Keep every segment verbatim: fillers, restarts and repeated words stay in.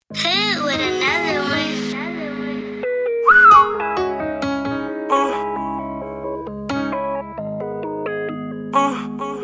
Hit with another one. Uh, uh, uh,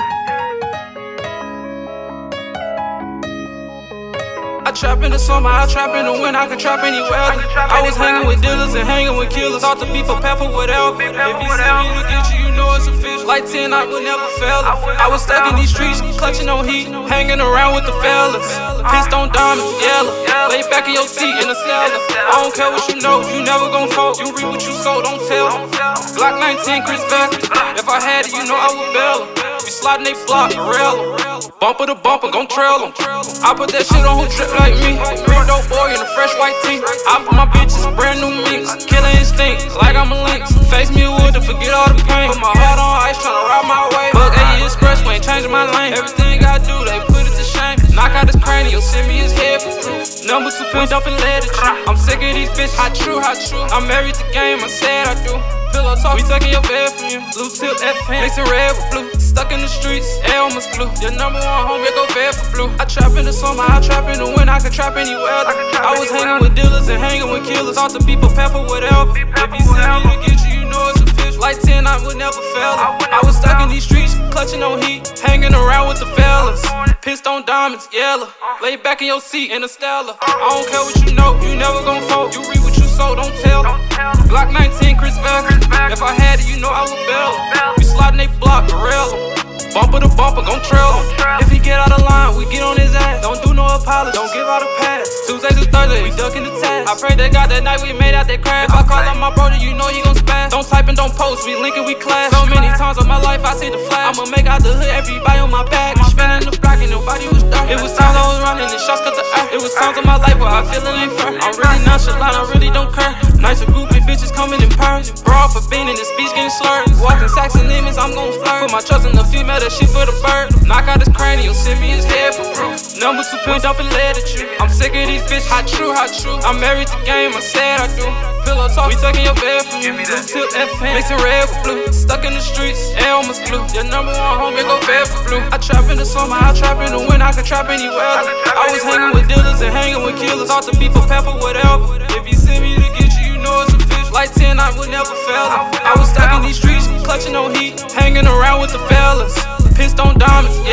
I trap in the summer, I trap in the winter, I can trap anywhere. I was hanging with dealers and hanging with killers. Talk to people, pay for whatever. If he send me to get you, you know it's official. Like ten, I would never fail. I was stuck in these streets, clutching on heat, hanging around with the fellas. Pissed on diamonds, yellow. Lay back in your seat in the cellar. I don't care what you know, you never gon' fold. You reap what you sow, don't tell. Glock nineteen, Chris Vector. If I had it, you know I would bail him. We sliding they block, rail em. Bumper to bumper, gon' trail em. I put that shit on who drip like me. Real dope boy in a fresh white tee. I put my bitches brand new mix. Killer instinct, like I'm a lynx. Face me with wood to forget all the pain. Put my heart on ice, tryna ride my way. Bug A E Expressway, ain't changing my lane. Everything I do, they put it to shame. Knock out his cranial, send me his head for proof. Number two pin dumping lead at you. I'm sick of these bitches, how true, how true. I'm married to game, I said I do. Pillow talk, we taking your bed from you. Blue tip F hand, mixing red with blue. Stuck in the streets, Elmer's glue. Your number one homie, go bed for blue. I trap in the summer, I trap in the winter, I can trap anywhere. I was hanging with dealers and hanging with killers. Talk to people, pay for whatever. If he send me to get you, you know it's official. Like ten, I would never fail. I was stuck in these streets, clutching on heat, hanging around with the fellas. Pissed on diamonds, yellow. Lay back in your seat in a Stella. I don't care what you know, you never gon' fold. You reap what you sow, don't tell. Glock nineteen, Chris Vector. If I had it, you know I would bail him. We sliding they block, rail em. Bumper to bumper, gon' trail him. If he get out of line, we get on his ass. Don't do no apology, don't give out a pass. Tuesday to Thursday, we ducking the task. I pray they got that night we made out that crash. If I call up my brother, you know he gon' spaz. Don't type and don't post, we linkin', we clash. So many times of my life I see the flash. I'ma make out the hood, everybody on my back. We spinning the block and nobody was dark. It was times I was running and shots cut the air. It was times of my life where I feel it ain't fair. I'm really nonchalant, I really don't care. Nice and groupie bitches coming in pairs. Broad for being in the speech getting slurred. Walking sacks and limits, I'm gon' splurge. Put my trust in the female, that shit for the bird. Knock out his cranial, send me his head for proof. Number two pin dumping lead at you. I'm sick of these bitches, how true, how true. I'm married to game, I said I do. Pillow talk, we taking your bed from you. Blue tip F hand, mixing red with blue. Stuck in the streets, Elmer's glue. Your number one homie, go bed for blue. I trap in the summer, I trap in the winter, I can trap anywhere. I was hanging with dealers and hanging with killers. Talk to people, pay for whatever. If you send me to get you, you know it's official. Like ten, I would never fail. I was stuck in these streets, clutching on heat, hanging around with the fellas. Pissed on diamonds,